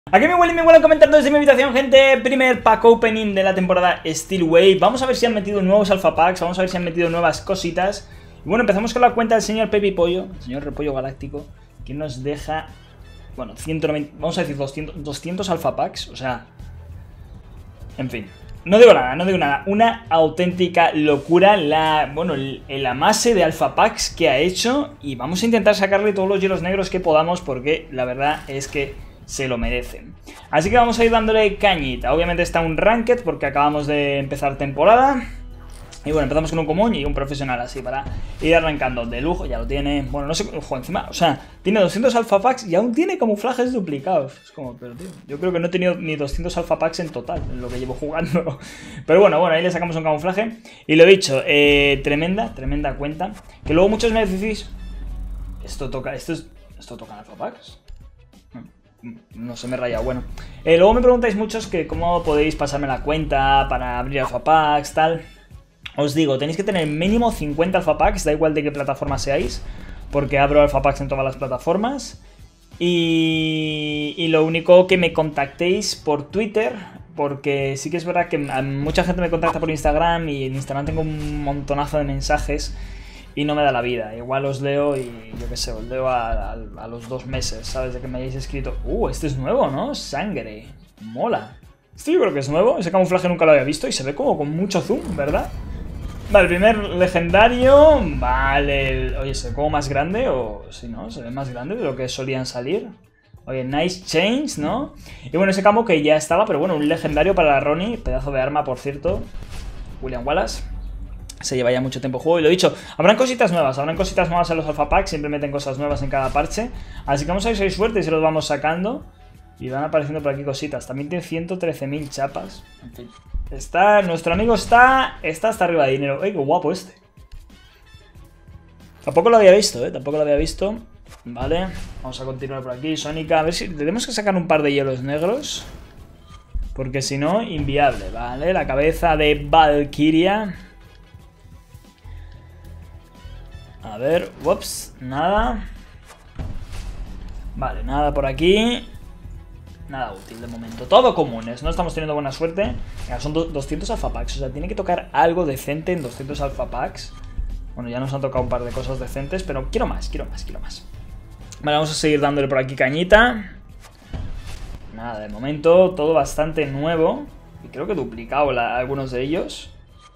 Aquí me huele comentando desde mi habitación, gente. Primer pack opening de la temporada Steel Wave. Vamos a ver si han metido nuevos alpha packs. Vamos a ver si han metido nuevas cositas. Y bueno, empezamos con la cuenta del señor Pepe Pollo, el señor Repollo Galáctico, que nos deja, bueno, 190, vamos a decir 200 alpha packs. O sea, en fin, no digo nada. Una auténtica locura el amase de alpha packs que ha hecho. Y vamos a intentar sacarle todos los hielos negros que podamos, porque la verdad es que se lo merecen. Así que vamos a ir dándole cañita. Obviamente está un ranked porque acabamos de empezar temporada. Y bueno, empezamos con un común y un profesional, así para ir arrancando. De lujo, ya lo tiene. Bueno, no sé, ojo, encima, o sea, tiene 200 alpha packs y aún tiene camuflajes duplicados. Es como, pero tío, yo creo que no he tenido ni 200 alpha packs en total, en lo que llevo jugando. Pero bueno, ahí le sacamos un camuflaje. Y lo dicho, tremenda cuenta. Que luego muchos me decís, ¿esto toca alpha packs? No se me raya, bueno. Luego me preguntáis muchos que cómo podéis pasarme la cuenta para abrir alpha packs, tal. Os digo, tenéis que tener mínimo 50 alpha packs, da igual de qué plataforma seáis, porque abro alpha packs en todas las plataformas. Y lo único que me contactéis por Twitter, porque sí que es verdad que mucha gente me contacta por Instagram y en Instagram tengo un montonazo de mensajes y no me da la vida. Igual os leo y yo qué sé, os leo a los 2 meses, ¿sabes? De que me hayáis escrito. Este es nuevo, ¿no? Sangre. Mola. Este yo creo que es nuevo. Ese camuflaje nunca lo había visto y se ve como con mucho zoom, ¿verdad? Vale, el primer legendario. Vale. Oye, ¿se ve como más grande? O si no, se ve más grande de lo que solían salir. Oye, nice change, ¿no? Y bueno, ese camo que ya estaba, pero bueno, un legendario para la Ronnie. Pedazo de arma, por cierto. William Wallace. Se lleva ya mucho tiempo el juego y lo he dicho, habrán cositas nuevas en los alpha packs, siempre meten cosas nuevas en cada parche. Así que vamos a ver si hay suerte y se los vamos sacando. Y van apareciendo por aquí cositas. También tiene 113.000 chapas. En fin. Nuestro amigo está hasta arriba de dinero. ¡Ay, qué guapo este! Tampoco lo había visto, Vale, vamos a continuar por aquí. Sónica, a ver si tenemos que sacar un par de hielos negros, porque si no, inviable. Vale, la cabeza de Valkyria. A ver, ups, nada. Vale, nada por aquí. Nada útil de momento, todo comunes, no estamos teniendo buena suerte. Mira, son 200 alpha packs, o sea, tiene que tocar algo decente en 200 alpha packs. Bueno, ya nos han tocado un par de cosas decentes, pero quiero más. Vale, vamos a seguir dándole por aquí cañita. Nada, de momento, todo bastante nuevo. Y creo que he duplicado algunos de ellos.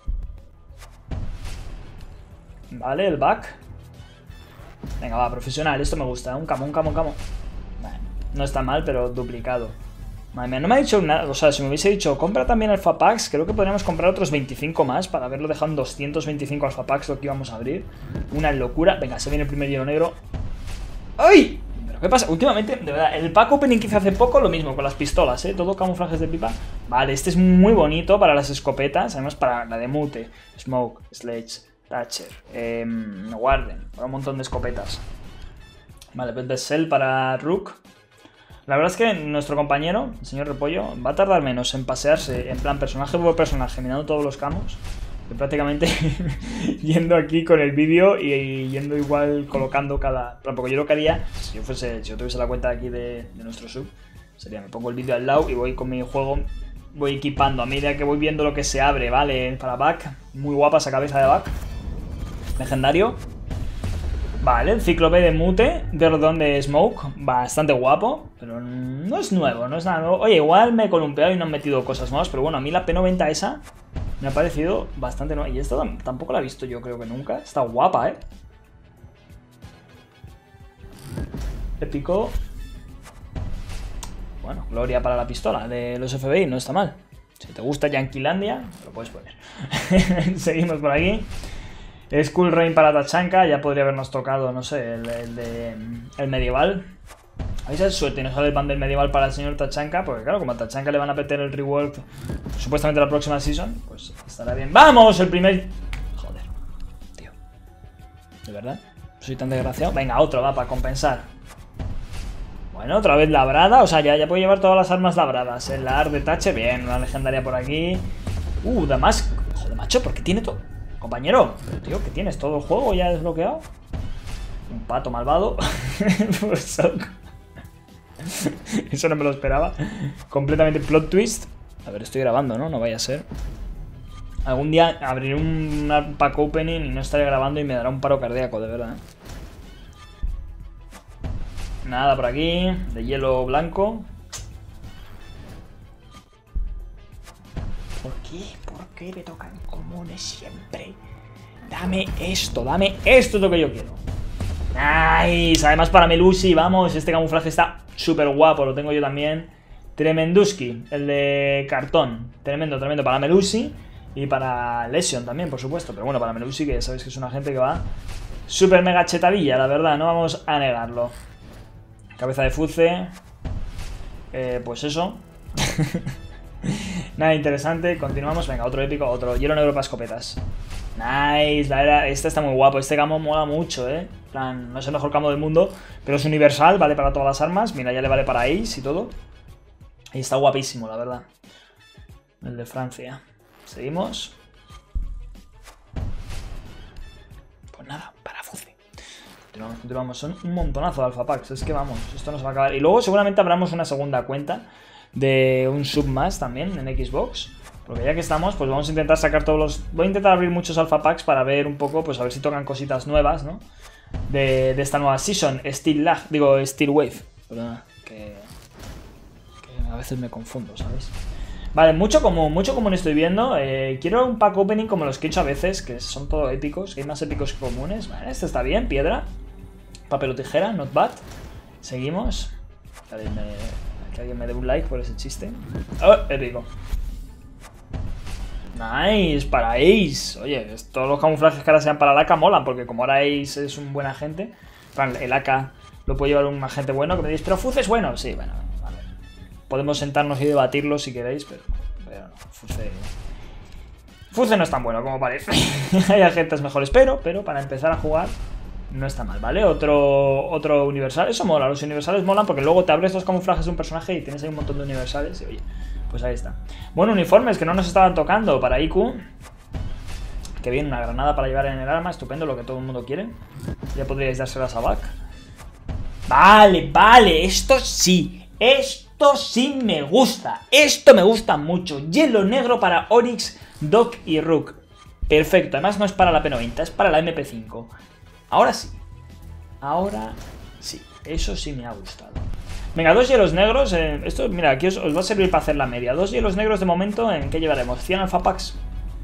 Vale, el back. Venga, va, profesional, esto me gusta, un camo. Vale, no está mal, pero duplicado. Madre mía, no me ha dicho nada, o sea, si me hubiese dicho compra también alpha packs, creo que podríamos comprar otros 25 más para haberlo dejado en 225 alpha packs lo que íbamos a abrir. Una locura. Venga, se viene el primer hielo negro. ¡Ay! ¿Pero qué pasa? Últimamente, de verdad, el pack opening que hice hace poco, lo mismo con las pistolas, todo camuflajes de pipa. Vale, este es muy bonito para las escopetas, además para la de Mute, Smoke, Sledge, Thatcher, Warden, para un montón de escopetas. Vale, Belt de Cell para Rook. La verdad es que nuestro compañero, el señor Repollo, va a tardar menos en pasearse en plan personaje por personaje, mirando todos los camos, que prácticamente yendo aquí con el vídeo y yendo igual colocando cada... Porque yo lo que haría, si yo tuviese la cuenta aquí de nuestro sub, sería me pongo el vídeo al lado y voy con mi juego, voy equipando a medida que voy viendo lo que se abre, ¿vale? Para back, muy guapa esa cabeza de back. Legendario. Vale, el cíclope de Mute, de Smoke, bastante guapo, pero no es nuevo, no es nada nuevo. Oye, igual me he columpiado y no han metido cosas nuevas, pero bueno, a mí la P90 esa me ha parecido bastante nueva. Y esta tampoco la he visto yo creo que nunca, está guapa, Épico. Bueno, gloria para la pistola de los FBI, no está mal. Si te gusta Yanquilandia, lo puedes poner. Seguimos por aquí. Skull Rain para Tachanka, ya podría habernos tocado, no sé, el medieval. A ver si es suerte y nos sale el ban del medieval para el señor Tachanka, porque claro, como a Tachanka le van a meter el rework supuestamente la próxima season, pues estará bien. ¡Vamos! El primer... Joder, tío. ¿De verdad? ¿Soy tan desgraciado? Venga, otro, va, para compensar. Bueno, otra vez labrada, o sea, ya puedo llevar todas las armas labradas. El AR de Thatcher, bien, una legendaria por aquí. Damasco. Joder, macho, ¿por qué tiene todo? Compañero, pero tío, ¿qué tienes? ¿Todo el juego ya desbloqueado? Un pato malvado. Eso no me lo esperaba. Completamente plot twist. A ver, estoy grabando, ¿no? No vaya a ser. Algún día abriré un pack opening y no estaré grabando y me dará un paro cardíaco, de verdad. Nada por aquí. De hielo blanco. ¿Por qué? ¿Por qué me tocan comunes siempre? Dame esto es lo que yo quiero. Nice, además para Melusi, vamos, este camuflaje está súper guapo, lo tengo yo también. Tremenduski, el de cartón. Tremendo, tremendo para Melusi. Y para Lesion también, por supuesto. Pero bueno, para Melusi, que ya sabéis que es una gente que va súper mega chetadilla, la verdad, no vamos a negarlo. Cabeza de Fuce. Pues eso. Nada interesante, continuamos. Venga, otro épico, otro hielo negro para escopetas. Nice, este está muy guapo. Este camo mola mucho, plan, no es el mejor camo del mundo, pero es universal, vale para todas las armas. Mira, ya le vale para Ace y todo. Y está guapísimo, la verdad. El de Francia. Seguimos. Pues nada, para Fuce. Continuamos, son un montonazo de alpha packs. Es que vamos, esto no se va a acabar. Y luego seguramente abramos una segunda cuenta de un sub más también en Xbox. Porque ya que estamos, pues vamos a intentar sacar todos los... Voy a intentar abrir muchos alpha packs para ver un poco, pues a ver si tocan cositas nuevas, ¿no? De esta nueva season, Steel Wave. Perdona, que a veces me confundo, ¿sabes? Vale, mucho común estoy viendo. Quiero un pack opening como los que he hecho a veces, que son todo épicos, que hay más épicos que comunes. Vale, este está bien, piedra. Papel o tijera, not bad. Seguimos. Que alguien me dé un like por ese chiste. Oh, épico. Nice, para Ace. Oye, todos los camuflajes que ahora sean para el AK molan, porque como ahora Ace es un buen agente, el AK lo puede llevar un agente bueno, que me diréis, pero Fuce es bueno. Sí, bueno, vale. Podemos sentarnos y debatirlo si queréis, pero no, Fuce no es tan bueno como parece. Hay agentes mejores, pero para empezar a jugar no está mal, ¿vale? Otro universal. Eso mola, los universales molan porque luego te abres los camuflajes de un personaje y tienes ahí un montón de universales y oye, pues ahí está. Bueno, uniformes que no nos estaban tocando para IQ. Que bien, una granada para llevar en el arma, estupendo, lo que todo el mundo quiere. Ya podríais dárselas a Back. Vale, esto sí me gusta. Esto me gusta mucho. Hielo negro para Oryx, Doc y Rook. Perfecto, además no es para la P90, es para la MP5. Ahora sí, eso sí me ha gustado. Venga, 2 hielos negros. Esto, mira, aquí os va a servir para hacer la media. 2 hielos negros de momento, ¿en qué llevaremos? 100 alpha packs.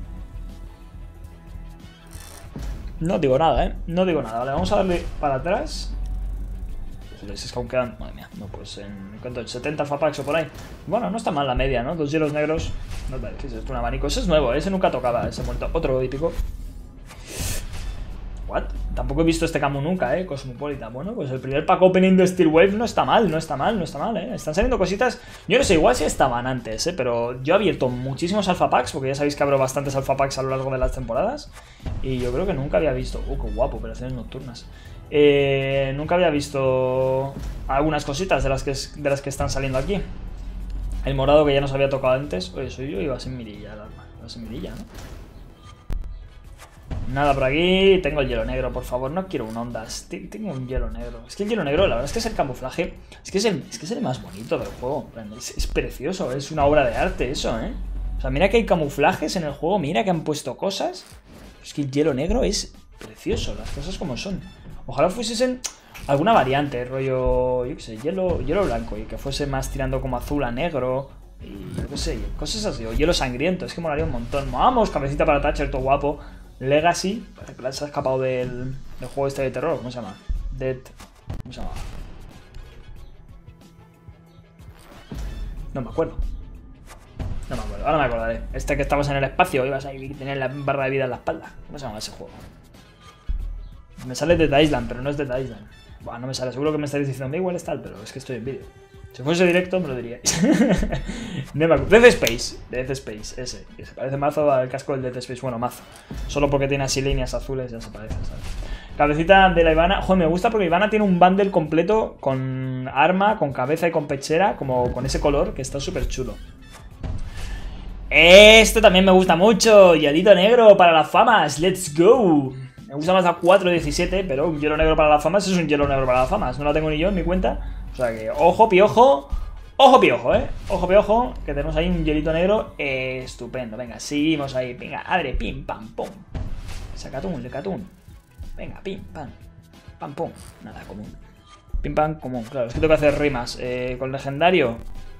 No digo nada, no digo nada. Vale, vamos a darle para atrás. Joder, es que aún quedan... Madre mía, no, pues en cuanto 70 alpha packs o por ahí. Bueno, no está mal la media, ¿no? 2 hielos negros. No, vale, ¿qué es esto? Un abanico. Ese es nuevo, ese nunca tocaba, ese muerto. Otro épico. What? Tampoco he visto este camo nunca, Cosmopolita. Bueno, pues el primer pack opening de Steel Wave no está mal, Están saliendo cositas. Yo no sé, igual si estaban antes, pero yo he abierto muchísimos alpha packs, porque ya sabéis que abro bastantes alpha packs a lo largo de las temporadas. Y yo creo que nunca había visto... qué guapo, operaciones nocturnas. Nunca había visto algunas cositas de las que están saliendo aquí. El morado que ya nos había tocado antes. Oye, soy yo, iba sin mirilla el arma. Iba sin mirilla, ¿no? Nada por aquí, tengo el hielo negro, por favor, no quiero un ondas, tengo un hielo negro. Es que el hielo negro, la verdad es que es el camuflaje, es que es el más bonito del juego, es precioso, es una obra de arte eso, O sea, mira que hay camuflajes en el juego, mira que han puesto cosas, es que el hielo negro es precioso, las cosas como son. Ojalá fuesen alguna variante, rollo, yo qué sé, hielo blanco y que fuese más tirando como azul a negro. Y yo qué sé, cosas así, o hielo sangriento, es que molaría un montón. Vamos, cabecita para Thatcher, todo guapo. Legacy, parece que se ha escapado del juego este de terror, ¿cómo se llama? ¿Cómo se llama? No me acuerdo, ahora me acordaré. Este que estabas en el espacio, ibas a tener la barra de vida en la espalda. ¿Cómo se llama ese juego? Me sale Dead Island, pero no es Dead Island. Buah, no me sale, seguro que me estaréis diciendo, igual es tal, pero es que estoy en vídeo. Si fuese directo me lo diríais. Death Space, ese. Que se parece mazo al casco del Death Space. Bueno, mazo. Solo porque tiene así líneas azules ya se parece, ¿sabes? Cabecita de la Ivana. Joder, me gusta porque Ivana tiene un bundle completo con arma, con cabeza y con pechera, como con ese color, que está súper chulo. Esto también me gusta mucho. Hielito negro para las famas. Let's go. Me gusta más la 4.17, pero un hielo negro para las famas es un hielo negro para las famas. No la tengo ni yo en mi cuenta. O sea que, ojo, piojo. Ojo, piojo, Ojo, piojo, que tenemos ahí un hielito negro. Estupendo. Venga, seguimos ahí. Venga, abre, pim, pam, pum. Sacatún, lecatún. Venga, pim, pam. Pam, pum. Nada, común. Pim, pam, común. Claro, es que tengo que hacer rimas. Con legendario.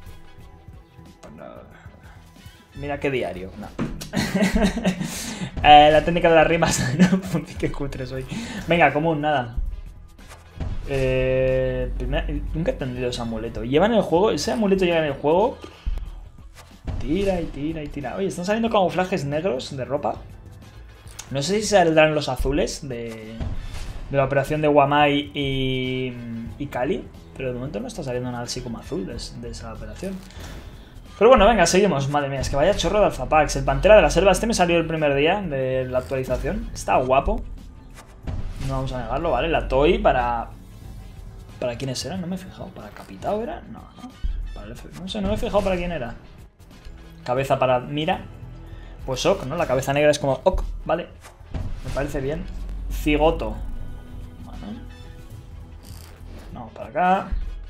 Mira qué diario. No. La técnica de las rimas. Qué cutre soy. Venga, común, nada. Nunca he entendido ese amuleto. Lleva en el juego. Ese amuleto llega en el juego. Tira y tira y tira. Oye, están saliendo camuflajes negros de ropa. No sé si saldrán los azules de la operación de Wamai y Kali. Pero de momento no está saliendo nada así como azul de esa operación. Pero bueno, venga, seguimos. Madre mía, es que vaya chorro de alfapacks. El Pantera de la Selva, este me salió el primer día de la actualización. Está guapo. No vamos a negarlo, ¿vale? La Toy para... ¿Para quiénes eran? No me he fijado. ¿Para Capitao era? No, no. Para el no sé, no me he fijado para quién era. Cabeza para Mira. Pues Ok, ¿no? La cabeza negra es como Ok, vale. Me parece bien. Cigoto. Bueno. Vamos para acá.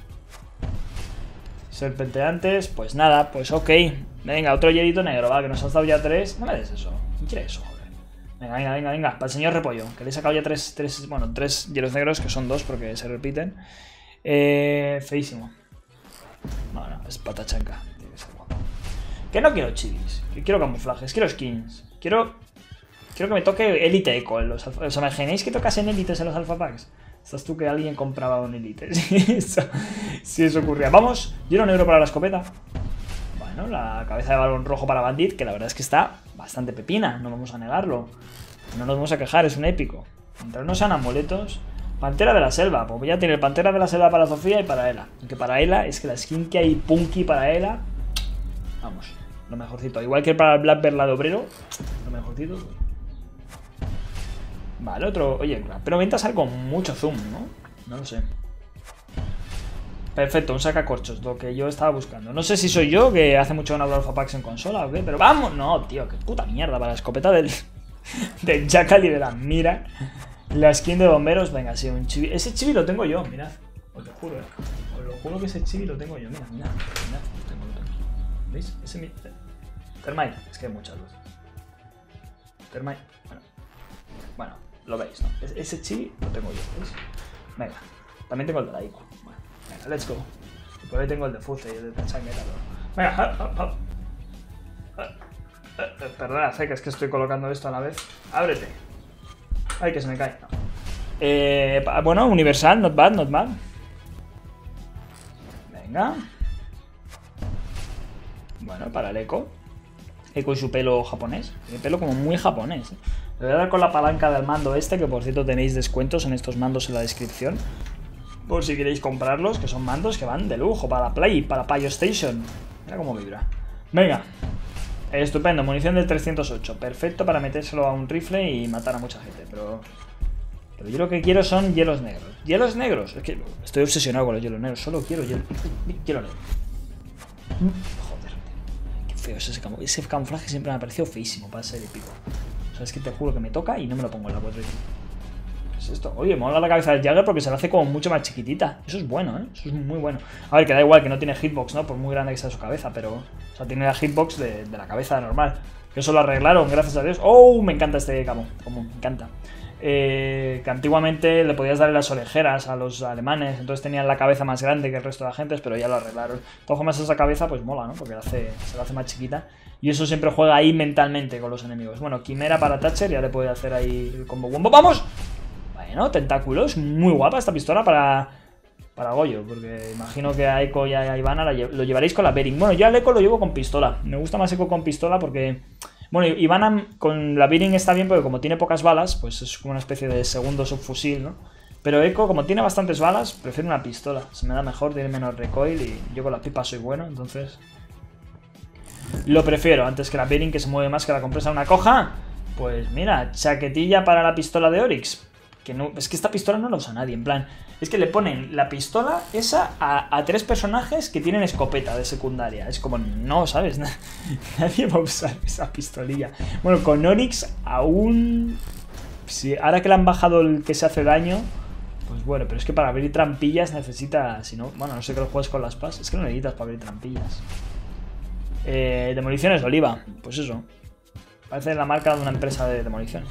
Serpenteantes, pues nada, pues ok. Venga, otro hielito negro, va, que nos has dado ya 3. No me des eso. ¿Quién quiere eso, joder? Venga, venga, venga, venga. Para el señor Repollo, que le he sacado ya 3 hielos negros, que son 2 porque se repiten. Feísimo. No, no, es patachanca. Tiene que ser guapo. Que no quiero chivis, que quiero camuflajes, quiero skins. Quiero que me toque Elite Eco en los alfa. ¿Os imagináis que tocasen élites en los alpha packs? ¿Estás tú que alguien compraba un Elite? Si eso ocurría. Vamos, hielo negro para la escopeta. Bueno, la cabeza de balón rojo para Bandit, que la verdad es que está bastante pepina, no vamos a negarlo. No nos vamos a quejar, es un épico. Mientras no sean amuletos. Pantera de la Selva, pues ya tiene el Pantera de la Selva para Sofía y para Ela. Aunque para Ela es que la skin que hay punky para Ela, vamos, lo mejorcito. Igual que para el Black Bear de Obrero, lo mejorcito. Vale, otro... Oye, pero ventas algo con mucho zoom, ¿no? No lo sé. Perfecto, un sacacorchos, lo que yo estaba buscando. No sé si soy yo, que hace mucho que no hablo de alfapacks en consola o qué, pero vamos. No, tío, qué puta mierda para la escopeta del Jackal y de la Mira. La skin de bomberos, venga, sí, un chibi. Ese chibi lo tengo yo, mirad. Os lo juro, Os lo juro que ese chibi lo tengo yo, mirad, mirad. Lo tengo. ¿Veis? Ese mi... Termite, es que hay muchas luces. Termite, bueno, lo veis, ¿no? Ese chibi lo tengo yo, ¿veis? Venga, también tengo el de la Ico. Bueno, venga, let's go. Y por ahí tengo el de Fuze y el de Tachangueta. Venga, perdona, que es que estoy colocando esto a la vez. Ábrete. Ay, que se me cae. No. Bueno, universal, not bad, not bad. Venga. Bueno, para el Eco. Eco y su pelo japonés. Tiene pelo como muy japonés. Le voy a dar con la palanca del mando este, que por cierto tenéis descuentos en estos mandos en la descripción. Por si queréis comprarlos, que son mandos que van de lujo para la Play, para Payo Station. Mira cómo vibra. Venga. Estupendo, munición del 308. Perfecto para metérselo a un rifle y matar a mucha gente. Pero yo lo que quiero son hielos negros. ¿Hielos negros? Es que estoy obsesionado con los hielos negros. Solo quiero hielo negro. Joder, qué feo es ese camuflaje. Siempre me ha parecido feísimo para ser épico. O sea, es que te juro que me toca y no me lo pongo en la 4. ¿Qué es esto? Oye, me mola la cabeza del Jagger porque se la hace como mucho más chiquitita. Eso es bueno, ¿eh? Eso es muy bueno. A ver, que da igual que no tiene hitbox, ¿no? Por muy grande que sea su cabeza, pero... O sea, tiene la hitbox de la cabeza normal. Eso lo arreglaron, gracias a Dios. ¡Oh! Me encanta este camo. Como me encanta. Que antiguamente le podías dar las orejeras a los alemanes, entonces tenían la cabeza más grande que el resto de agentes, pero ya lo arreglaron. De todas formas, esa cabeza pues mola, ¿no? Porque se la hace más chiquita. Y eso siempre juega ahí mentalmente con los enemigos. Bueno, Quimera para Thatcher, ya le puede hacer ahí el combo wombo. ¡Vamos! Bueno, tentáculos. Muy guapa esta pistola para Goyo, porque imagino que a Eco y a Ivana lo llevaréis con la Bering. Bueno, yo al Eco lo llevo con pistola. Me gusta más Eco con pistola porque... Bueno, Ivana con la Bering está bien porque como tiene pocas balas, pues es como una especie de segundo subfusil, ¿no? Pero Eco, como tiene bastantes balas, prefiero una pistola. Se me da mejor, tiene menos recoil y yo con las pipas soy bueno, entonces... Lo prefiero antes que la Bering, que se mueve más que la compresa de una coja. Pues mira, chaquetilla para la pistola de Oryx. Que no, es que esta pistola no la usa nadie, en plan... Es que le ponen la pistola esa a 3 personajes que tienen escopeta de secundaria. Es como, no, ¿sabes? Nadie va a usar esa pistolilla. Bueno, con Oryx aún... Sí, ahora que le han bajado el que se hace daño, Pues bueno, pero es que para abrir trampillas necesitas... Si no, bueno, no sé que lo juegues con las PAS. Es que no necesitas para abrir trampillas. Demoliciones de Oliva. Pues eso. Parece la marca de una empresa de demoliciones.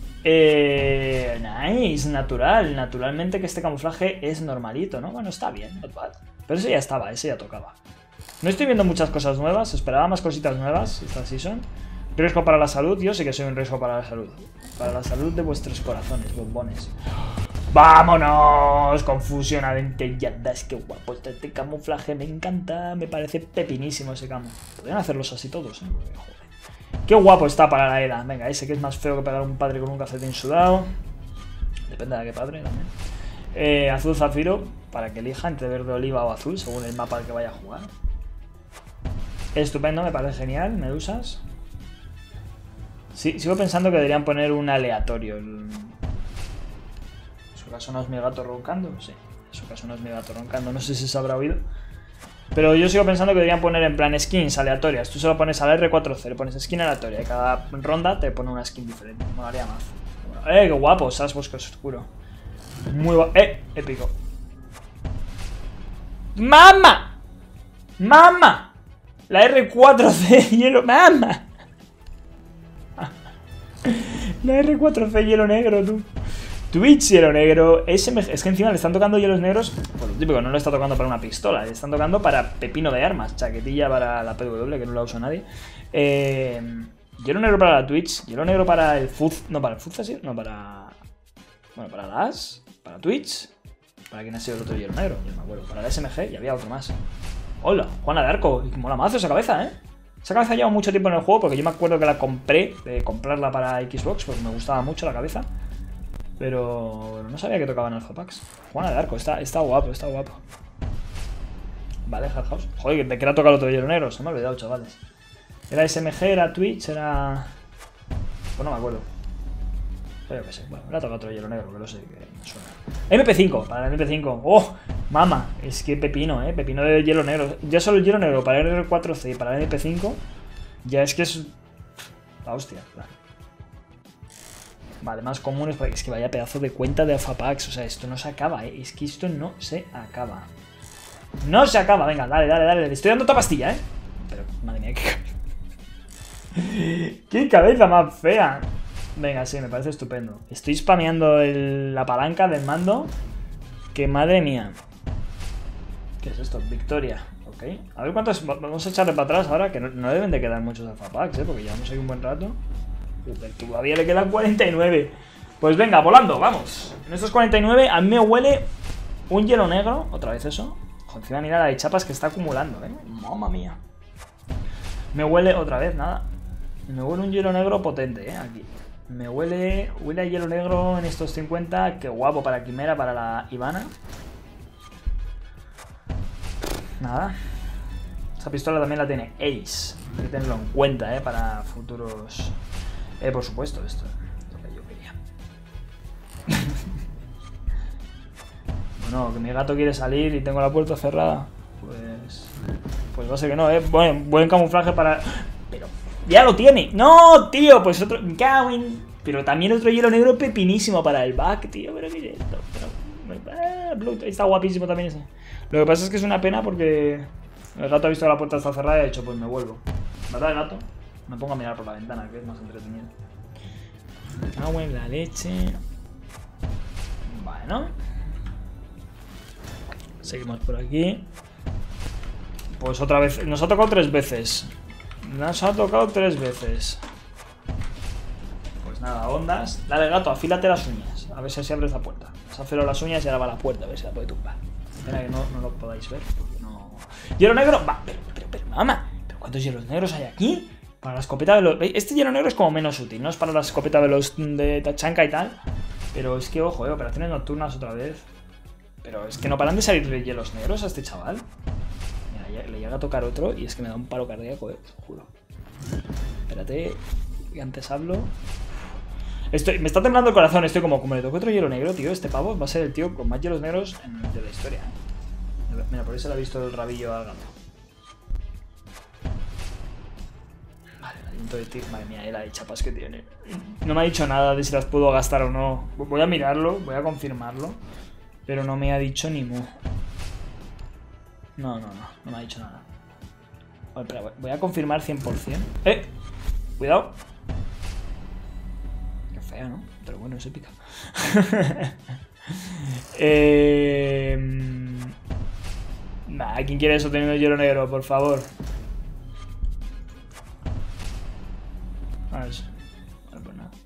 Nice, natural. Naturalmente que este camuflaje es normalito, ¿no? Bueno, está bien, not bad. Pero ese ya estaba, ese ya tocaba. No estoy viendo muchas cosas nuevas. Esperaba más cositas nuevas esta season. Riesgo para la salud. Yo sé que soy un riesgo para la salud. Para la salud de vuestros corazones, bombones. ¡Vámonos! Confusión a dentelladas. Qué guapo está este camuflaje. Me encanta. Me parece pepinísimo ese camo. Podrían hacerlos así todos, ¿eh? Joder. Qué guapo está para la era. Venga, ese que es más feo que pegar a un padre con un calcetín sudado. Depende de qué padre también. Azul zafiro. Para que elija entre verde oliva o azul, según el mapa al que vaya a jugar. Estupendo, me parece genial. Medusas. Sí, sigo pensando que deberían poner un aleatorio. ¿En su caso no es mi gato roncando? Sí, en su caso no es mi gato roncando. No sé si se habrá oído. Pero yo sigo pensando que deberían poner en plan skins aleatorias. Tú solo pones al R4C, le pones skin aleatoria. Y cada ronda te pone una skin diferente. Molaría más. Qué guapo, Sass Bosque Oscuro. Muy guapo. Épico. ¡Mama! ¡Mama! La R4C hielo. ¡Mama! La R4C hielo negro, tú. Twitch hielo negro. Es que encima le están tocando hielos negros. Pues lo típico, no le está tocando para una pistola. Le están tocando para pepino de armas. Chaquetilla para la PW, que no la usa nadie. Hielo negro para la Twitch. Hielo negro para el Fuz. No, para el Fuz así. No, para... Bueno, para las. Para Twitch. ¿Para quién ha sido el otro hielo negro? Yo no me acuerdo. Para la SMG y había otro más. Hola, Juana de Arco. Mola mazo esa cabeza, ¿eh? Esa cabeza lleva mucho tiempo en el juego porque yo me acuerdo que la compré, de comprarla para Xbox, porque me gustaba mucho la cabeza. Pero no sabía que tocaban Alpha Packs. Juana de Arco, está guapo, está guapo. Vale, Hard House. Joder, ¿de qué era tocar otro hielo negro? Se me ha olvidado, chavales. Era SMG, era Twitch, era... Pues no me acuerdo. Pero yo qué sé, bueno, me ha tocado otro hielo negro, que lo sé, que me suena. MP5, para el MP5. ¡Oh! Mama, es que pepino, pepino de hielo negro. Ya solo el hielo negro para el R4C y para el MP5. Ya es que es... La hostia, claro. Vale, más comunes, es que vaya pedazo de cuenta de Alpha Packs. O sea, esto no se acaba, es que esto no se acaba. No se acaba, venga, dale, dale, dale. Le estoy dando otra pastilla, Pero, madre mía, qué cabeza más fea. Venga, sí, me parece estupendo. Estoy spameando la palanca del mando. Que madre mía. ¿Qué es esto? Victoria. Ok. A ver cuántos... Vamos a echarle para atrás ahora, que no deben de quedar muchos Alpha Packs, porque llevamos ahí un buen rato. Todavía le quedan 49. Pues venga, volando, vamos. En estos 49 a mí me huele un hielo negro. Otra vez eso. Joder, encima mira la de chapas que está acumulando, Mamma mía. Me huele otra vez, nada. Me huele un hielo negro potente, aquí. Me huele a hielo negro en estos 50. Qué guapo para Quimera, para la Ivana. Una Esa pistola también la tiene Ace. Hay que tenerlo en cuenta, para futuros... por supuesto, esto es lo que yo quería. Bueno, que mi gato quiere salir y tengo la puerta cerrada. Pues va a ser que no, Bueno, buen camuflaje para... Pero... ¡Ya lo tiene! ¡No, tío! Pues otro... Pero también otro hielo negro pepinísimo para el back, tío. ¿Pero qué es esto? Pero... Está guapísimo también ese. Lo que pasa es que es una pena porque... El gato ha visto que la puerta está cerrada y ha dicho, pues me vuelvo. ¿Verdad, el gato? Me pongo a mirar por la ventana, que es más entretenido. Agua en la leche. Bueno. Seguimos por aquí. Pues otra vez. Nos ha tocado 3 veces. Nos ha tocado 3 veces. Pues nada, ondas. Dale, gato, afílate las uñas. A ver si así abres la puerta. Se afiló las uñas y ahora va a la puerta. A ver si la puede tumbar. Espera que no lo podáis ver. Porque no... ¡Hielo negro! Va, pero, mamá. ¿Pero cuántos hielos negros hay aquí? Para la escopeta de los... Este hielo negro es como menos útil, no es para la escopeta de los de Tachanka y tal. Pero es que, ojo, operaciones nocturnas otra vez. Pero es que no paran de salir hielos negros a este chaval. Mira, le llega a tocar otro y es que me da un paro cardíaco, os juro. Espérate, que antes hablo. Me está temblando el corazón, estoy como le toco otro hielo negro, tío. Este pavo va a ser el tío con más hielos negros de la historia. Mira, por eso le ha visto el rabillo al gato. Madre mía, la de chapas que tiene. No me ha dicho nada de si las puedo gastar o no. Voy a mirarlo, voy a confirmarlo. Pero no me ha dicho ni mu. No me ha dicho nada. Vale, espera, voy a confirmar 100%. Cuidado. Qué fea, ¿no? Pero bueno, es épica. Nah, ¿quién quiere eso teniendo hielo negro? Por favor. Eso. Vale, pues nada.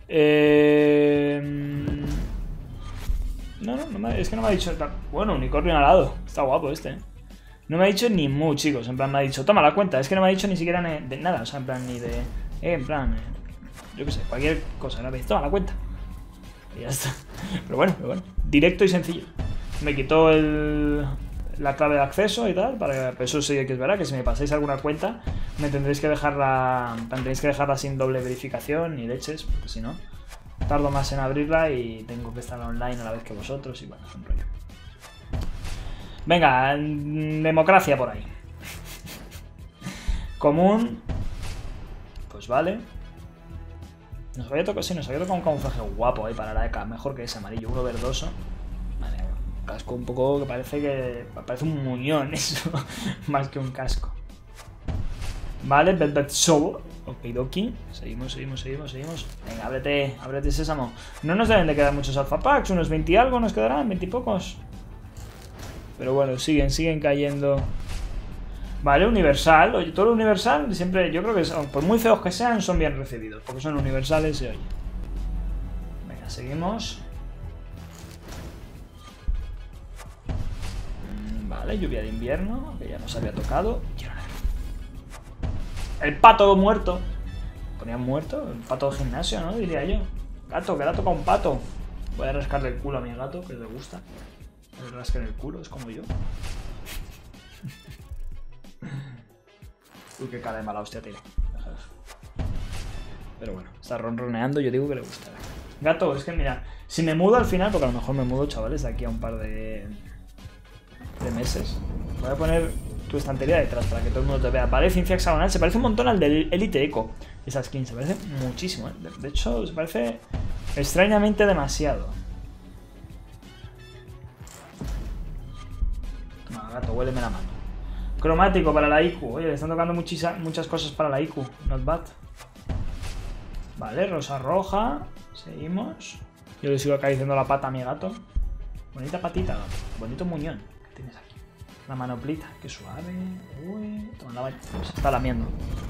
No, es que no me ha dicho... Bueno, unicornio alado. Está guapo este, ¿eh? No me ha dicho ni mu, chicos. En plan, me ha dicho, toma la cuenta. Es que no me ha dicho ni siquiera de nada. O sea, en plan, ni de... en plan... yo qué sé, cualquier cosa. No me ha dicho, toma la cuenta. Y ya está. Pero bueno. Directo y sencillo. Me quitó la clave de acceso y tal. Para eso sí que es verdad, que si me pasáis alguna cuenta, me tendréis que dejarla sin doble verificación ni leches, porque si no, tardo más en abrirla y tengo que estar online a la vez que vosotros y bueno, es un rollo. Venga, democracia por ahí. Común. Pues vale. Nos había tocado un camuflaje guapo ahí para la EK, mejor que ese amarillo, uno verdoso. Vale, un casco un poco que parece un muñón eso, más que un casco. Vale, Velvet Soul. Okidoki. Seguimos. Venga, ábrete sésamo. No nos deben de quedar muchos alpha packs, unos 20 y algo nos quedarán, 20 y pocos. Pero bueno, siguen cayendo. Vale, universal. Oye, todo lo universal siempre, yo creo que por muy feos que sean, son bien recibidos, porque son universales y oye. Venga, seguimos. Vale, lluvia de invierno, que ya nos había tocado. El pato muerto. ¿Ponían muerto? El pato de gimnasio, ¿no? Diría yo. Gato, que le ha tocado un pato. Voy a rascarle el culo a mi gato, que le gusta. Le rasquen el culo, es como yo. Uy, qué cara de mala hostia tiene. Pero bueno, está ronroneando, yo digo que le gusta. Gato, es que mira, si me mudo al final, porque a lo mejor me mudo, chavales, de aquí a un par de meses. Voy a poner tu estantería detrás para que todo el mundo te vea. Vale, ciencia hexagonal, se parece un montón al del Elite Echo. Esa skin se parece muchísimo, ¿eh? De hecho, se parece extrañamente demasiado. Toma, gato, huéleme la mano. Cromático para la IQ. Oye, le están tocando muchas cosas para la IQ. Not bad. Vale, rosa roja. Seguimos. Yo le sigo acariciando la pata a mi gato. Bonita patita, gato. Bonito muñón que tienes aquí. La manoplita, qué suave. Uy, toma la valla. Se está lamiendo.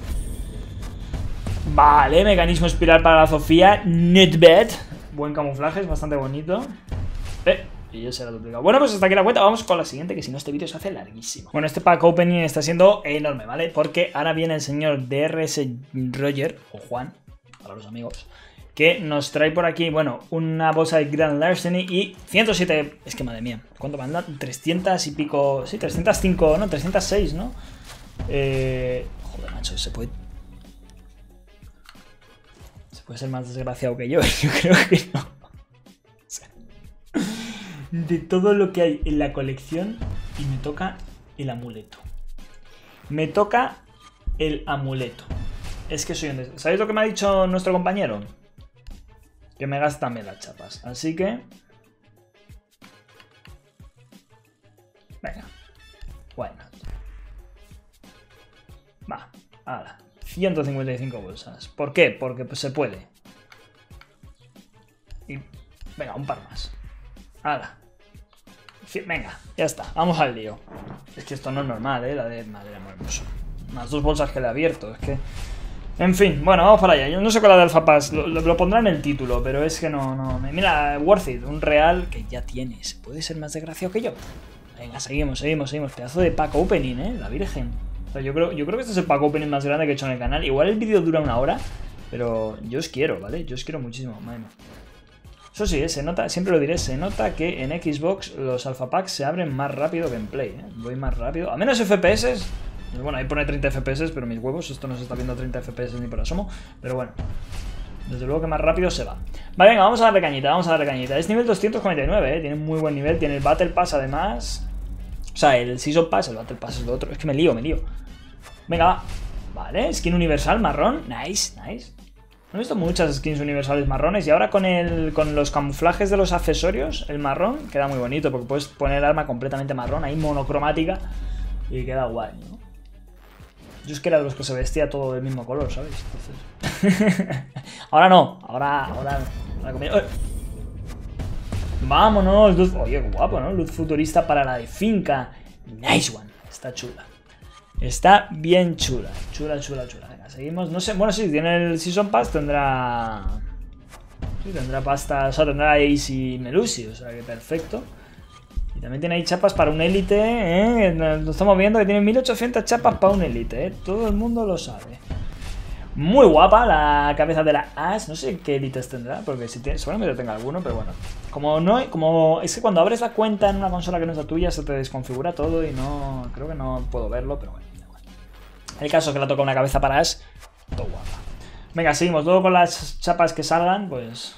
Vale, mecanismo espiral para la Sofía. Not bad. Buen camuflaje, es bastante bonito. Y yo se la he duplicado. Bueno, pues hasta aquí la cuenta. Vamos con la siguiente, que si no este vídeo se hace larguísimo. Bueno, este pack opening está siendo enorme, ¿vale? Porque ahora viene el señor DRS Roger, o Juan, para los amigos, que nos trae por aquí, bueno, una bolsa de Grand Larceny y 107... Es que madre mía, ¿cuánto manda? 300 y pico... Sí, 305, ¿no? 306, ¿no? Joder, macho, se puede ser más desgraciado que yo. Yo creo que no. De todo lo que hay en la colección y me toca el amuleto. Me toca el amuleto. Es que soy un desastre. ¿Sabéis lo que me ha dicho nuestro compañero? Que me gasta también las chapas. Así que... venga. Bueno. Va. Ahora. 155 bolsas. ¿Por qué? Porque pues, se puede. Y... venga, un par más. Ahora. Venga, ya está, vamos al lío. Es que esto no es normal, la de madre hermoso. Más dos bolsas que le he abierto, es que... En fin, bueno, vamos para allá. Yo no sé cuál es la de Alpha Pass, lo pondrá en el título, pero es que no... Mira, Worth It, un real que ya tienes. ¿Puede ser más desgraciado que yo? Venga, seguimos. Pedazo de pack opening, la virgen. O sea, yo creo que este es el pack opening más grande que he hecho en el canal. Igual el vídeo dura una hora, pero yo os quiero, ¿vale? Yo os quiero muchísimo, madre mía. Eso sí, se nota, siempre lo diré, se nota que en Xbox los alpha packs se abren más rápido que en Play, ¿eh? Voy más rápido. A menos FPS. Bueno, ahí pone 30 FPS, pero mis huevos, esto no se está viendo 30 FPS ni por asomo. Pero bueno, desde luego que más rápido se va. Vale, venga, vamos a darle cañita, Es nivel 249, ¿eh? Tiene muy buen nivel, tiene el Battle Pass además. O sea, el Season Pass, el Battle Pass es lo otro. Es que me lío. Venga, va. Vale, skin universal, marrón. Nice. he visto muchas skins universales marrones y ahora con los camuflajes de los accesorios, el marrón queda muy bonito porque puedes poner el arma completamente marrón, ahí monocromática y queda guay, ¿no? Yo es que era de los que se vestía todo del mismo color, ¿sabes? Entonces... ahora no, ahora vámonos, luz... Oye, qué guapo, ¿no? Luz futurista para la de finca. Nice one, está chula. Está bien chula, chula. Venga, seguimos. No sé, bueno, sí, tiene el Season Pass, tendrá... Sí, tendrá pasta, o sea, tendrá Ace y Melusi, o sea que perfecto. Y también tiene ahí chapas para un élite, ¿eh? Lo estamos viendo que tiene 1800 chapas para un élite, ¿eh? Todo el mundo lo sabe. Muy guapa la cabeza de la Ash, no sé qué élites tendrá, porque si tiene, seguramente tenga alguno, pero bueno. Es que cuando abres la cuenta en una consola que no es la tuya se te desconfigura todo y no, creo que no puedo verlo, pero bueno. El caso es que le toca una cabeza para Ash, todo guapa. Venga, seguimos. Luego con las chapas que salgan, pues...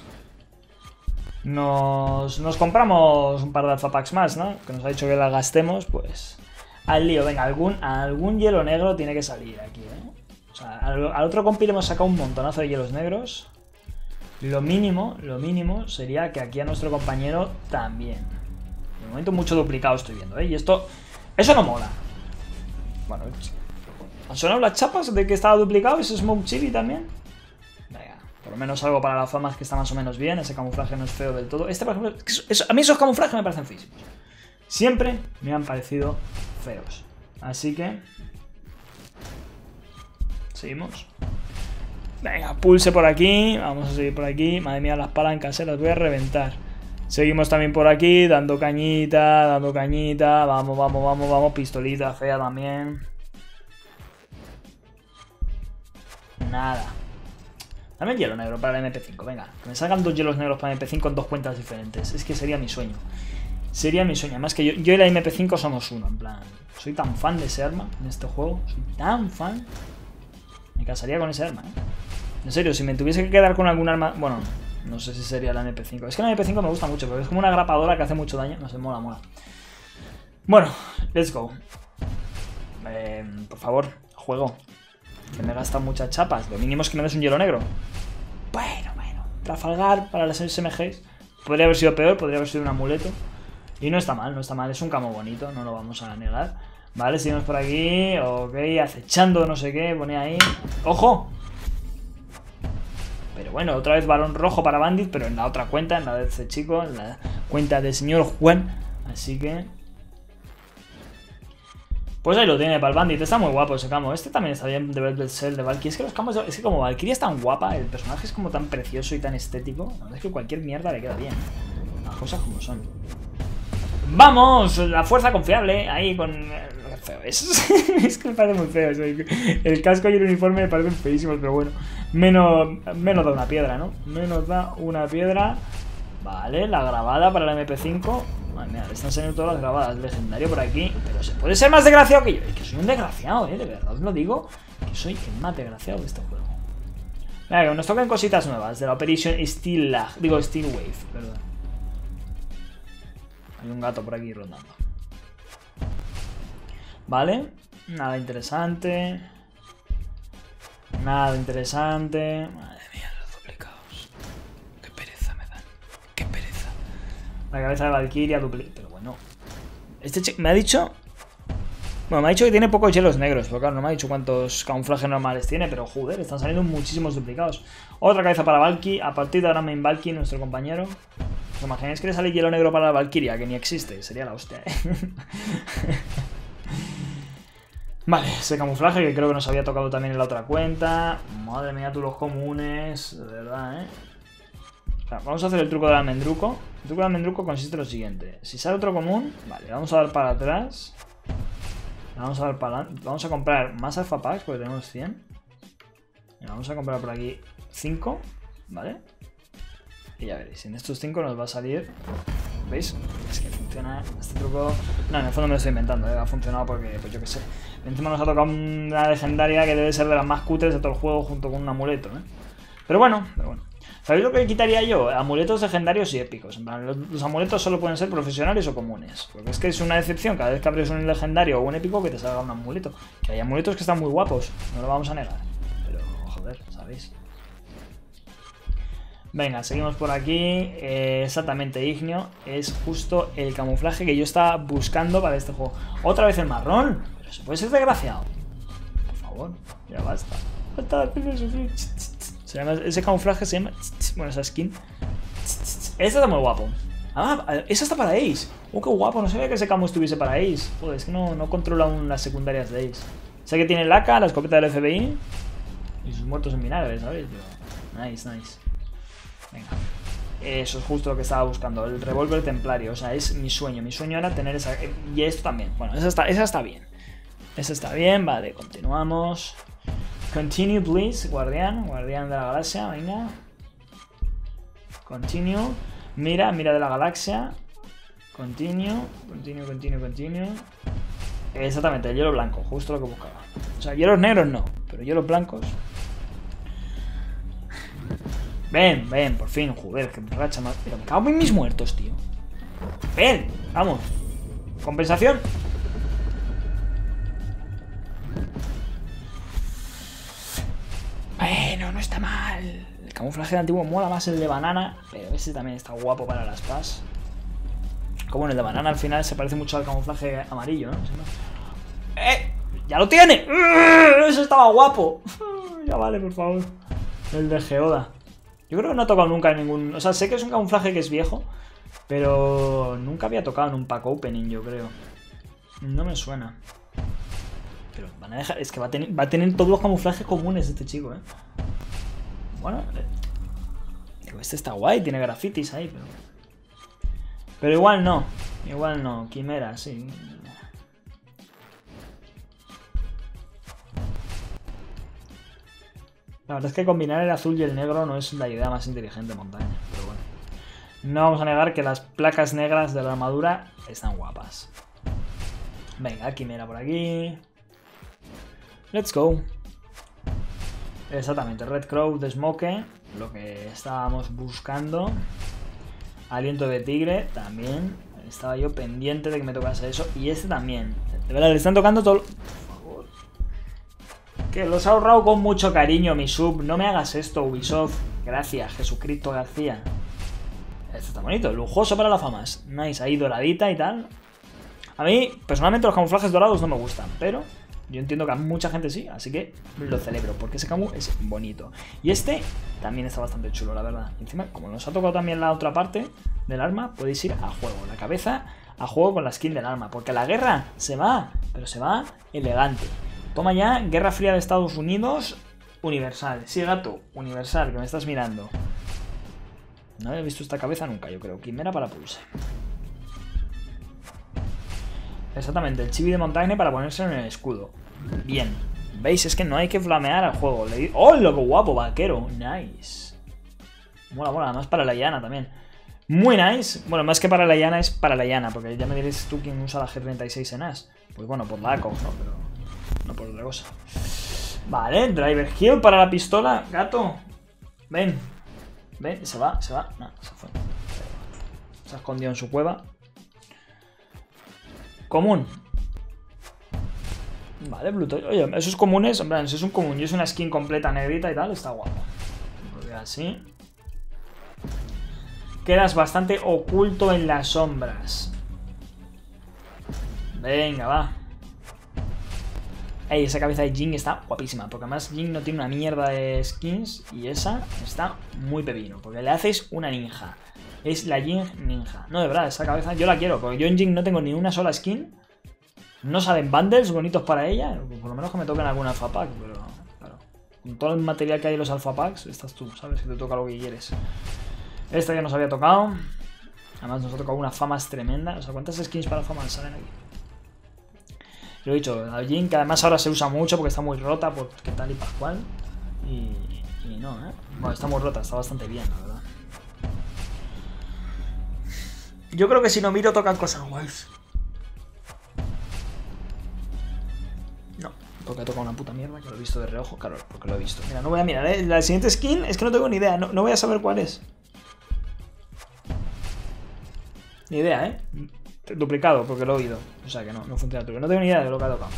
Nos compramos un par de alfa packs más, ¿no? Que nos ha dicho que las gastemos, pues... Al lío, venga, algún hielo negro tiene que salir aquí, ¿eh? O sea, al otro compi le hemos sacado un montonazo de hielos negros. Lo mínimo sería que aquí a nuestro compañero también. De momento mucho duplicado estoy viendo, ¿eh? Y esto... Eso no mola. Bueno, ¿han sonado las chapas de que estaba duplicado ese Smoke Chili también? Venga, por lo menos algo para la fama que está más o menos bien. Ese camuflaje no es feo del todo. Este, por ejemplo, a mí esos camuflajes me parecen feísimos. Siempre me han parecido feos. Así que... Seguimos. Venga, pulse por aquí. Vamos a seguir por aquí. Madre mía, las palancas, las voy a reventar. Seguimos también por aquí, dando cañita. Vamos. Pistolita fea también. Nada. Dame el hielo negro para el MP5, venga. Que me salgan 2 hielos negros para el MP5 en 2 cuentas diferentes. Es que sería mi sueño. Sería mi sueño. Además que yo y la MP5 somos uno, en plan. Soy tan fan de ese arma en este juego. Soy tan fan. Me casaría con ese arma, ¿eh? En serio, si me tuviese que quedar con algún arma... Bueno, no sé si sería la MP5. Es que la MP5 me gusta mucho, pero es como una grapadora que hace mucho daño. No sé, mola. Bueno, let's go. Por favor, juego. Que me gasta muchas chapas. Lo mínimo es que me des un hielo negro. Bueno. Trafalgar para las SMGs. Podría haber sido peor, podría haber sido un amuleto. Y no está mal. Es un camo bonito, no lo vamos a negar. Vale, seguimos por aquí. Ok, acechando no sé qué, pone ahí. ¡Ojo! Pero bueno, otra vez balón rojo para Bandit, pero en la otra cuenta, en la de este chico, en la cuenta del señor Juan. Así que... Pues ahí lo tiene para el Bandit. Está muy guapo ese camo. Este también está bien de Velvet Shell de Valkyrie. Es que los camos... Es que como Valkyrie es tan guapa, el personaje es como tan precioso y tan estético. La verdad es que cualquier mierda le queda bien. Las cosas como son. ¡Vamos! La fuerza confiable. Ahí con... Feo es que me parece muy feo. El casco y el uniforme me parecen feísimos, pero bueno. Menos da una piedra, ¿no? Menos da una piedra. Vale, la grabada para la MP5. Madre mía, le están saliendo todas las grabadas. Legendario por aquí. Pero se puede ser más desgraciado que yo. Es que soy un desgraciado, de verdad os lo digo. Que soy el más desgraciado de este juego. Venga, que nos toquen cositas nuevas. De la Operation Steel Lag. Digo, Steel Wave, perdón. Hay un gato por aquí rondando. Vale, nada interesante. Madre mía, los duplicados. Qué pereza me dan. Qué pereza. La cabeza de Valkyria duplicada. Pero bueno. Este chico me ha dicho... Bueno, me ha dicho que tiene pocos hielos negros. Pero claro, no me ha dicho cuántos camuflajes normales tiene. Pero joder, están saliendo muchísimos duplicados. Otra cabeza para Valky. A partir de ahora main Valky, nuestro compañero. ¿Os imagináis que le sale hielo negro para la Valkyria? Que ni existe. Sería la hostia, Vale, ese camuflaje que creo que nos había tocado también en la otra cuenta. Madre mía, tú los comunes. De verdad, O sea, vamos a hacer el truco del almendruco. El truco del almendruco consiste en lo siguiente. Si sale otro común, vale, vamos a dar para atrás. Vamos a dar para adelante. Vamos a comprar más alfa packs porque tenemos 100. Y vamos a comprar por aquí 5, ¿vale? Y ya veréis, en estos 5 nos va a salir... ¿Veis? Es que funciona este truco... No, en el fondo me lo estoy inventando, ha funcionado porque, pues yo qué sé. Encima nos ha tocado una legendaria que debe ser de las más cutres de todo el juego junto con un amuleto, Pero bueno. ¿Sabéis lo que quitaría yo? Amuletos legendarios y épicos. En plan, los amuletos solo pueden ser profesionales o comunes. Porque es que es una decepción cada vez que abres un legendario o un épico que te salga un amuleto. Que hay amuletos que están muy guapos, no lo vamos a negar. Pero, joder, ¿sabéis? Venga, seguimos por aquí. Exactamente, Ignio. Es justo el camuflaje que yo estaba buscando para este juego. Otra vez el marrón. Pero se puede ser desgraciado. Por favor, ya basta. Ese camuflaje se llama... Bueno, esa skin. Este está muy guapo. Ah, esa está para Ace. Oh, qué guapo. No sabía que ese camo estuviese para Ace. Joder, es que no controlo aún las secundarias de Ace. Sé que tiene el AK, la escopeta del FBI y sus muertos en vinagre, ¿sabes? Pero... Nice, nice. Venga. Eso es justo lo que estaba buscando. El revólver templario. O sea, es mi sueño. Mi sueño era tener esa... Y esto también. Bueno, esa está bien. Esa está bien. Vale, continuamos. Continue, please. Guardián. Guardián de la galaxia. Venga. Continue. Mira de la galaxia. Continue. Exactamente, el hielo blanco. Justo lo que buscaba. O sea, hielos negros no. Pero hielos blancos... Ven, por fin, joder, que racha más. Pero me cago en mis muertos, tío. Ven, vamos. Compensación. Bueno, no está mal. El camuflaje antiguo mola más el de banana, pero ese también está guapo para las PAS. Como en el de banana al final se parece mucho al camuflaje amarillo, ¿no? ¡Ya lo tiene! ¡Eso estaba guapo! Ya vale, por favor. El de Geoda. Yo creo que no he tocado nunca en ningún... O sea, sé que es un camuflaje que es viejo, pero nunca había tocado en un pack opening, yo creo. No me suena. Pero van a dejar... Es que va a tener todos los camuflajes comunes este chico, ¿eh? Bueno... Este está guay, tiene grafitis ahí, pero... Pero igual no. Igual no. Quimera, sí. La verdad es que combinar el azul y el negro no es la idea más inteligente de montaña, pero bueno. No vamos a negar que las placas negras de la armadura están guapas. Venga, quimera por aquí. Let's go. Exactamente, Red Crow de Smoke, lo que estábamos buscando. Aliento de tigre, también. Estaba yo pendiente de que me tocase eso. Y este también. De verdad, le están tocando todo... Que los ha ahorrado con mucho cariño, mi sub. No me hagas esto, Ubisoft. Gracias, Jesucristo García. Esto está bonito, lujoso para las famas. Nice, ahí doradita y tal. A mí, personalmente, los camuflajes dorados no me gustan, pero yo entiendo que a mucha gente sí, así que lo celebro, porque ese camu es bonito. Y este también está bastante chulo, la verdad. Y encima, como nos ha tocado también la otra parte del arma, podéis ir a juego. La cabeza a juego con la skin del arma, porque la guerra se va, pero se va elegante. Toma ya, Guerra Fría de Estados Unidos, universal. Sí, gato, universal, que me estás mirando. No había visto esta cabeza nunca, yo creo. Quimera para pulse. Exactamente, el chibi de montaña para ponérselo en el escudo. Bien. ¿Veis? Es que no hay que flamear al juego. ¡Oh, lo guapo, vaquero! Nice. Mola, mola. Además para la llana también. Muy nice. Bueno, más que para la llana es para la llana, porque ya me diréis tú quién usa la G36 en As. Pues bueno, por la ACO, ¿no? Pero... no por otra cosa. Vale, driver kill para la pistola. Gato. Ven. Ven, se va. No, se fue. Se ha escondido en su cueva. Común. Vale, Bluetooth. Oye, esos comunes, hombre, eso es un común. Yo es una skin completa negrita y tal, está guapo. Porque así. Quedas bastante oculto en las sombras. Venga, va. Ey, esa cabeza de Jing está guapísima, porque además Jing no tiene una mierda de skins y esa está muy pepino, porque le haces una ninja. Es la Jing ninja. No, de verdad, esa cabeza yo la quiero, porque yo en Jing no tengo ni una sola skin. No salen bundles bonitos para ella, por lo menos que me toquen algún alpha pack, pero claro, con todo el material que hay en los alpha packs, estás tú, ¿sabes? Que te toca lo que quieres. Esta ya nos había tocado. Además nos ha tocado unas famas tremendas. O sea, ¿cuántas skins para famas salen aquí? Lo he dicho, la Jin, que además ahora se usa mucho porque está muy rota, porque tal y pascual. Y no, ¿eh? Bueno, está muy rota, está bastante bien, la verdad. Yo creo que si no miro tocan cosas guays. No, porque ha tocado una puta mierda, que lo he visto de reojo, claro, porque lo he visto. Mira, no voy a mirar, ¿eh? La siguiente skin es que no tengo ni idea, no voy a saber cuál es. Ni idea, ¿eh? Duplicado, porque lo he oído. O sea que no funciona todo. No tengo ni idea de lo que ha tocado.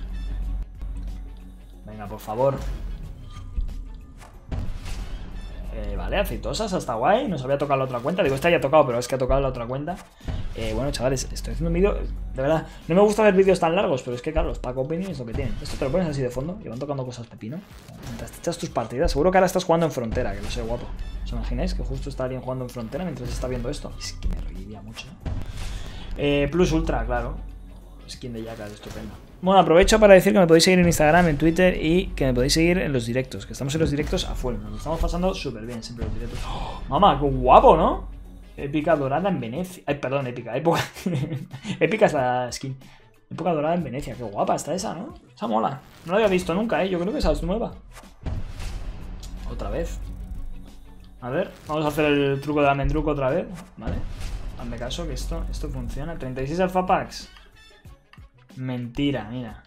Venga, por favor. Vale, aceitosas, hasta guay. Nos había tocado la otra cuenta. Digo, esta ya ha tocado, pero es que ha tocado la otra cuenta. Bueno, chavales, estoy haciendo un vídeo. De verdad, no me gusta ver vídeos tan largos, pero es que, claro, los pack opening es lo que tienen. Esto te lo pones así de fondo y van tocando cosas pepino. Mientras te echas tus partidas. Seguro que ahora estás jugando en frontera, que lo sé, guapo. ¿Os imagináis que justo está alguien jugando en frontera mientras está viendo esto? Es que me reiría mucho. Plus Ultra, claro. Skin de Jackal, estupendo. Bueno, aprovecho para decir que me podéis seguir en Instagram, en Twitter y que me podéis seguir en los directos. Que estamos en los directos a full. Nos lo estamos pasando súper bien siempre los directos. ¡Oh, mamá, qué guapo, ¿no? Épica dorada en Venecia. Ay, perdón, épica. Épica es la skin. Época dorada en Venecia. Qué guapa está esa, ¿no? Esa mola. No la había visto nunca, ¿eh? Yo creo que esa es nueva. Otra vez. A ver, vamos a hacer el truco de almendruco otra vez. Vale. Hazme caso que esto funciona. 36 alpha packs. Mentira, mira.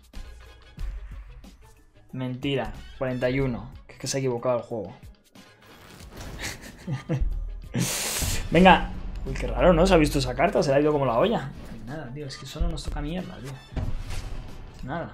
Mentira. 41. Que es que se ha equivocado el juego. Venga. Uy, qué raro, ¿no? ¿Se ha visto esa carta? Se le ha ido como la olla. Nada, tío. Es que solo nos toca mierda, tío. Nada.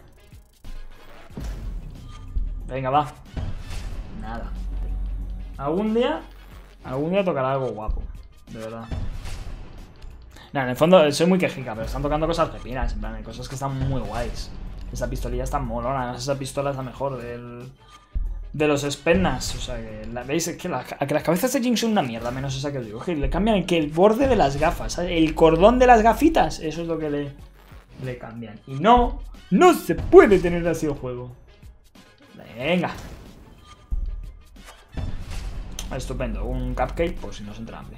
Venga, va. Nada. Algún día tocará algo guapo. De verdad. Nada, en el fondo soy muy quejica, pero están tocando cosas pepinas, en plan, hay cosas que están muy guays. Esa pistolilla está molona, además esa pistola es la mejor de los Spennas. O sea, que veis que las cabezas de Jinx son una mierda, menos esa que os digo. Que le cambian el borde de las gafas, ¿sabes? El cordón de las gafitas, eso es lo que le cambian. Y no se puede tener así el juego. Venga. Estupendo, un cupcake, pues si nos entra hambre.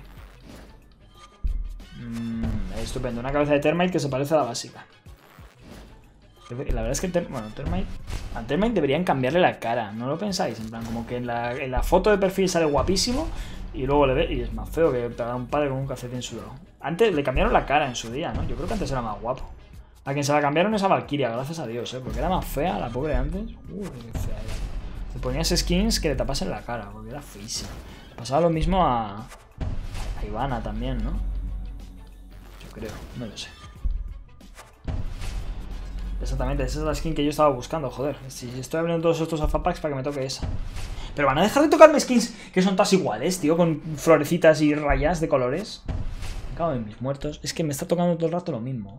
Estupendo, una cabeza de Termite que se parece a la básica. La verdad es que, a Termite deberían cambiarle la cara, ¿no lo pensáis? En plan, como que en la foto de perfil sale guapísimo y luego le ve y es más feo que pegar a un padre con un calcetín sudado. Antes le cambiaron la cara en su día, ¿no? Yo creo que antes era más guapo. A quien se la cambiaron es a Valkyria, gracias a Dios, ¿eh? Porque era más fea la pobre antes. Qué fea era. Te ponías skins que le tapasen la cara, porque era feísima. Pasaba lo mismo a Ivana también, ¿no? Yo creo, no lo sé. Exactamente, esa es la skin que yo estaba buscando, joder. Si estoy abriendo todos estos alpha packs para que me toque esa. Pero van a dejar de tocarme skins que son todas iguales, tío, con florecitas y rayas de colores. Me cago en mis muertos. Es que me está tocando todo el rato lo mismo.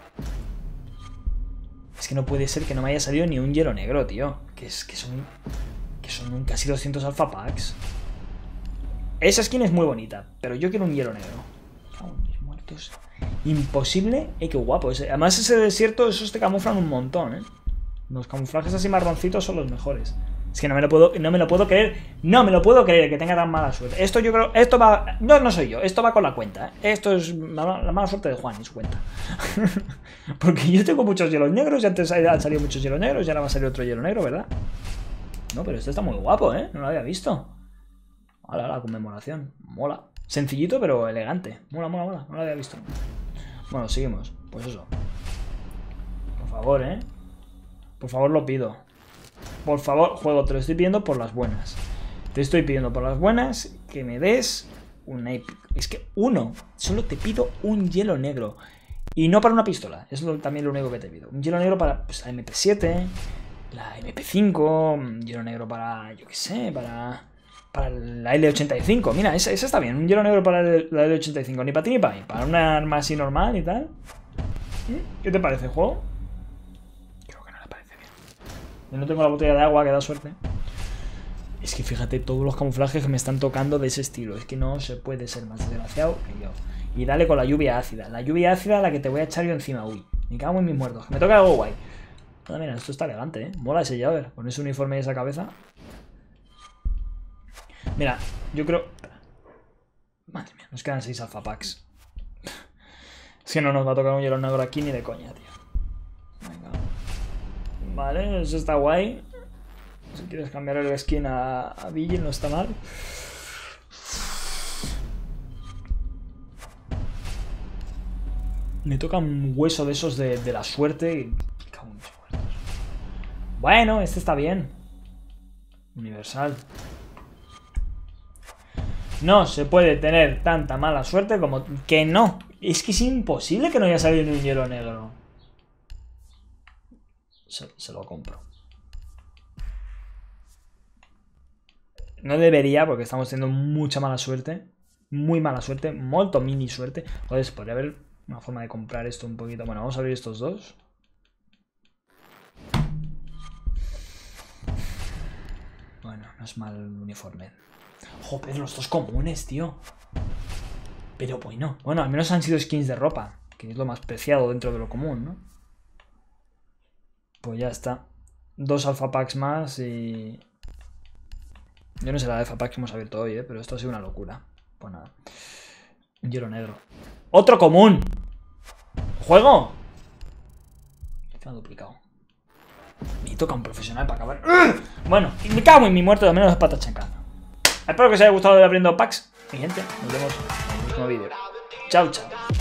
Es que no puede ser que no me haya salido ni un hielo negro, tío. Que son casi 200 alpha packs. Esa skin es muy bonita, pero yo quiero un hielo negro. Me cago en mis muertos. Imposible. Qué guapo. Además ese desierto, esos te camuflan un montón, ¿eh? Los camuflajes así marroncitos son los mejores. Es que no me lo puedo creer. No me lo puedo creer que tenga tan mala suerte. Esto yo creo, esto va, no soy yo, esto va con la cuenta, ¿eh? Esto es la mala suerte de Juan y su cuenta. Porque yo tengo muchos hielos negros y antes han salido muchos hielos negros y ahora va a salir otro hielo negro, ¿verdad? No, pero este está muy guapo, ¿eh? No lo había visto. Hola, la conmemoración. Mola. Sencillito, pero elegante. Mola. No lo había visto. Bueno, seguimos. Pues eso. Por favor, ¿eh? Por favor, lo pido. Por favor, juego, te lo estoy pidiendo por las buenas. Te estoy pidiendo por las buenas que me des un épico. Es que solo te pido un hielo negro. Y no para una pistola. Es también lo único que te pido. Un hielo negro para pues, la MP7, la MP5, un hielo negro para, yo qué sé, para la L85. Mira, esa está bien. Un hielo negro para la L85. Ni para ti ni para mí. Para una arma así normal y tal. ¿Qué te parece, juego? Creo que no le parece bien. Yo no tengo la botella de agua, que da suerte. Es que fíjate todos los camuflajes que me están tocando de ese estilo. Es que no se puede ser más desgraciado que yo. Y dale con la lluvia ácida. La lluvia ácida la que te voy a echar yo encima. Uy, me cago en mis muertos. Que me toca algo guay. Ah, mira, esto está elegante, ¿eh? Mola ese llaver. Con ese uniforme y esa cabeza. Mira, yo creo... Madre mía, nos quedan 6 alpha packs. Es que no nos va a tocar un hielo negro aquí ni de coña, tío. Venga. Vale, eso está guay. Si quieres cambiar el skin a Vigil, no está mal. Me toca un hueso de esos de la suerte. Bueno, este está bien. Universal. No se puede tener tanta mala suerte como... Que no. Es que es imposible que no haya salido ni un hielo negro. Se lo compro. No debería, porque estamos teniendo mucha mala suerte. Muy mala suerte, molto mini suerte. Entonces podría haber una forma de comprar esto un poquito. Bueno, vamos a abrir estos dos. Bueno, no es mal uniforme. Joder, los dos comunes, tío. Pero bueno. Bueno, al menos han sido skins de ropa, que es lo más preciado dentro de lo común, ¿no? Pues ya está. 2 alpha packs más y... Yo no sé la alpha pack que hemos abierto hoy, pero esto ha sido una locura. Pues nada. Un hielo negro. ¡Otro común! ¿Juego? Se me ha duplicado. Me toca un profesional para acabar. Bueno, me cago en mi muerto, de menos las patas chancas. Espero que os haya gustado abriendo packs. Mi gente, nos vemos en el próximo vídeo. Chao, chao.